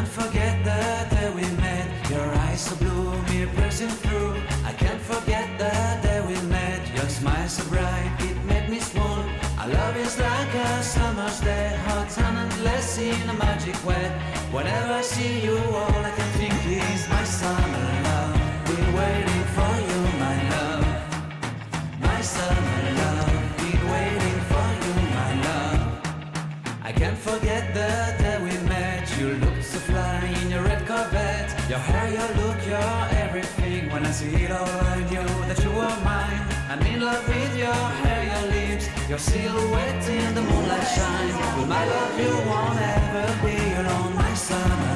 can't forget the day we met. Your eyes so blue, me piercing through. I can't forget the day we met. Your smile so bright, it made me swoon. Our love is like a summer's day, hot and endless in a magic way. Whenever I see you, all I can think is my summer love. Been waiting for you, my love. My summer love. Been waiting for you, my love. I can't forget the day we met. You looked so fly in your red Corvette. Your hair, your look, your everything. When I see it all, I knew that you were mine. I'm in love with your hair, your lips, your silhouette in the moonlight shine. With my love, you won't ever be alone, my summer